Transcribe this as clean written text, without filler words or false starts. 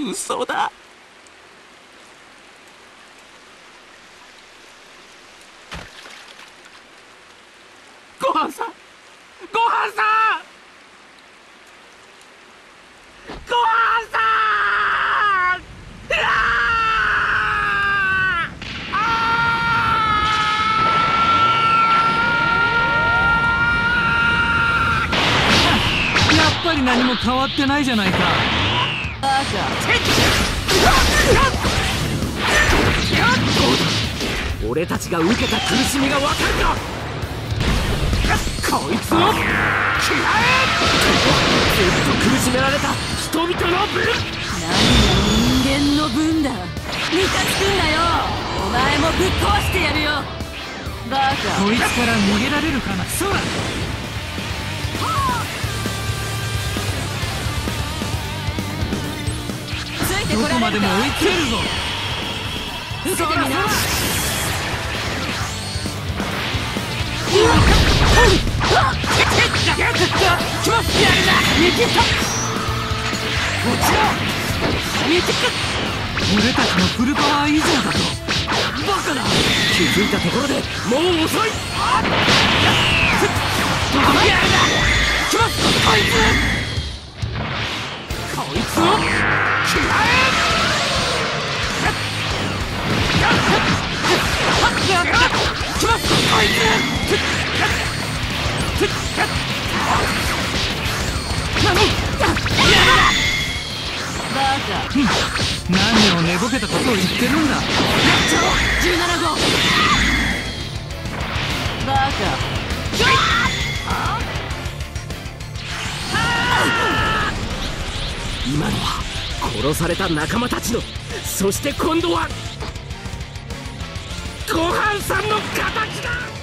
嘘だ。ごはんさん、ごはんさん、ごはんさん、うわー、 やっぱり何も変わってないじゃないか。 俺たちが受けた苦しみがわかるか。こいつを嫌え。ずっと苦しめられた人々の分。 何が人間の分だ。ムカつくんだよ。お前もぶっ壊してやるよ。バカ。 こいつから逃げられるかな。そうだ。どこまでも追い詰めるぞ。 受けてみな。 俺たちのフルパワー以上だと。 バカだ。気づいたところでもう遅い。来ます。こいつを嫌え。来ます。こいつ。 バカ。 何を寝ぼけたことを言ってるんだ。 17号。バカ。 今のは殺された仲間たちの、そして今度はごはんさんの敵だ。